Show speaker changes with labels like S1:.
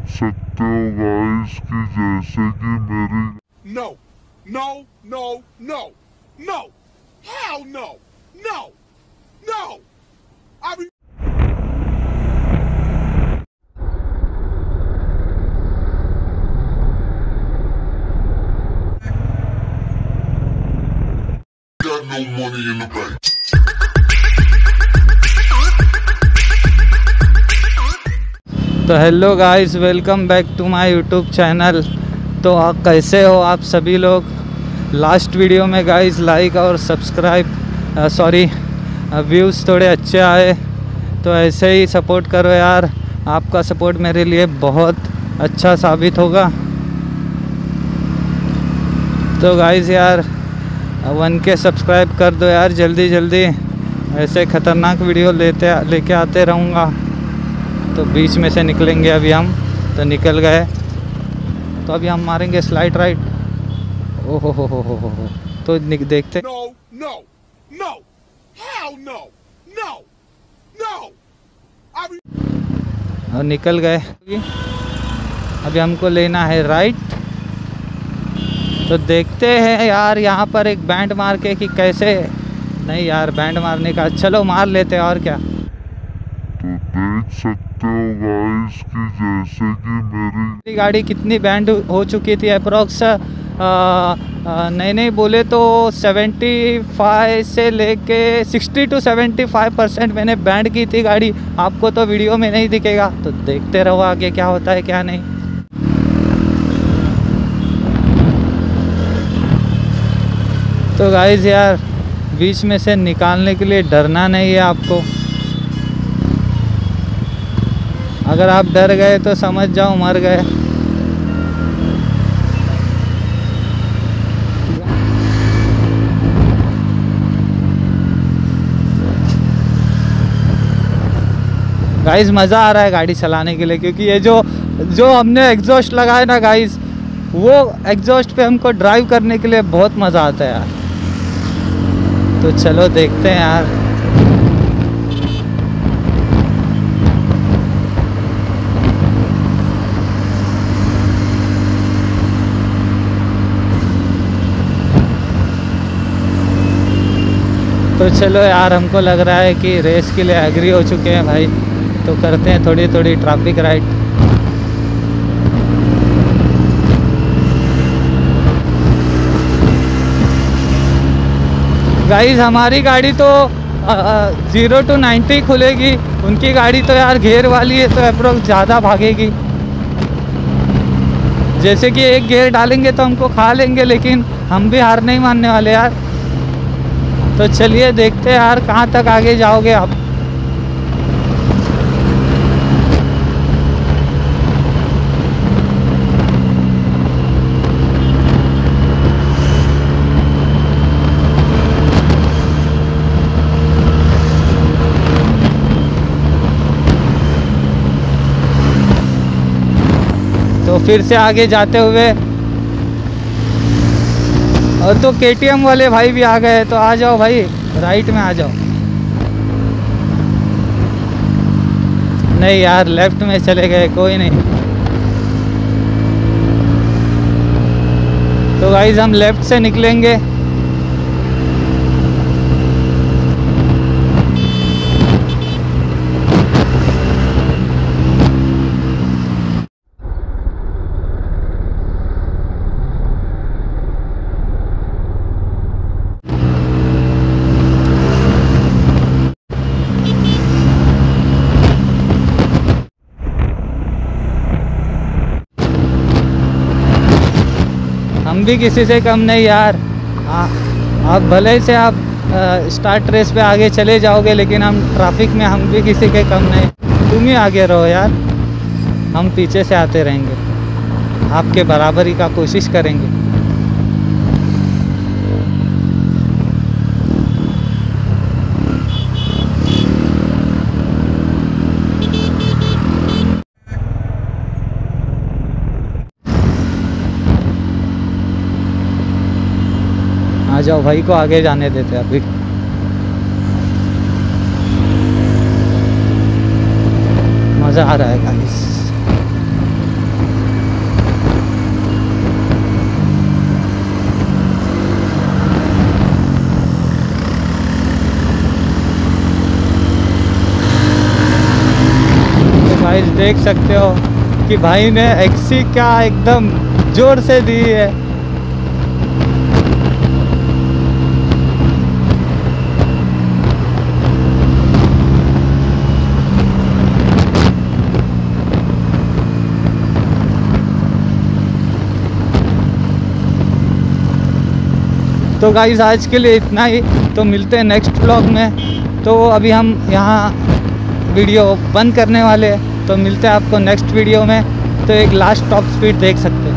S1: देख सकते हो गाइस कि जैसे कि मेरी
S2: No, no, no, no, no, hell no, no, no. I re-
S1: got no money in the bank.
S3: तो hello guys, welcome back to my YouTube channel. तो आप कैसे हो आप सभी लोग। लास्ट वीडियो में गाइस लाइक और सब्सक्राइब व्यूज़ थोड़े अच्छे आए, तो ऐसे ही सपोर्ट करो यार। आपका सपोर्ट मेरे लिए बहुत अच्छा साबित होगा। तो गाइस यार 1K सब्सक्राइब कर दो यार जल्दी जल्दी। ऐसे ख़तरनाक वीडियो लेके आते रहूँगा। तो बीच में से निकलेंगे अभी हम, तो निकल गए। तो अभी हम मारेंगे स्लाइड राइट। ओहो हो। तो देखते
S2: No, no, no, hell no, no, no. I re-
S3: और निकल गए। अभी हमको लेना है राइट। तो देखते हैं यार यहाँ पर एक बैंड मार के कि कैसे। नहीं यार, बैंड मारने का चलो मार लेते हैं और क्या।
S1: तो देख सकते हो गाइस कि जैसे कि मेरी
S3: गाड़ी कितनी बैंड हो चुकी थी अप्रोक्स नहीं बोले तो 75 से लेके 60 to 75% मैंने बैंड की थी गाड़ी। आपको तो वीडियो में नहीं दिखेगा, तो देखते रहो आगे क्या होता है क्या नहीं। तो गाइस यार बीच में से निकालने के लिए डरना नहीं है आपको। अगर आप डर गए तो समझ जाओ मर गए। गाइस मज़ा आ रहा है गाड़ी चलाने के लिए, क्योंकि ये जो हमने एग्जॉस्ट लगाया ना गाइस, वो एग्जॉस्ट पे हमको ड्राइव करने के लिए बहुत मज़ा आता है यार। तो चलो देखते हैं यार। तो चलो यार, हमको लग रहा है कि रेस के लिए एग्री हो चुके हैं भाई। तो करते हैं थोड़ी थोड़ी ट्रैफिक राइट। गाइस हमारी गाड़ी तो 0 to 90 खुलेगी, उनकी गाड़ी तो यार गियर वाली है तो अप्रोक्स ज़्यादा भागेगी। जैसे कि एक गियर डालेंगे तो हमको खा लेंगे, लेकिन हम भी हार नहीं मानने वाले यार। तो चलिए देखते हैं यार कहाँ तक आगे जाओगे आप। तो फिर से आगे जाते हुए, और तो KTM वाले भाई भी आ गए। तो आ जाओ भाई, राइट में आ जाओ। नहीं यार लेफ्ट में चले गए, कोई नहीं। तो गाइस हम लेफ्ट से निकलेंगे। हम भी किसी से कम नहीं यार। आप भले से आप स्टार्ट रेस पे आगे चले जाओगे, लेकिन हम ट्रैफिक में हम भी किसी के कम नहीं। तुम ही आगे रहो यार, हम पीछे से आते रहेंगे। आपके बराबरी का कोशिश करेंगे। आ जाओ भाई को आगे जाने देते अभी। मज़ा आ रहा है गाइस। देख सकते हो कि भाई ने एक्सी क्या एकदम जोर से दी है। तो गाइस आज के लिए इतना ही, तो मिलते हैं नेक्स्ट ब्लॉग में। तो अभी हम यहाँ वीडियो बंद करने वाले हैं, तो मिलते हैं आपको नेक्स्ट वीडियो में। तो एक लास्ट टॉप स्पीड देख सकते हैं।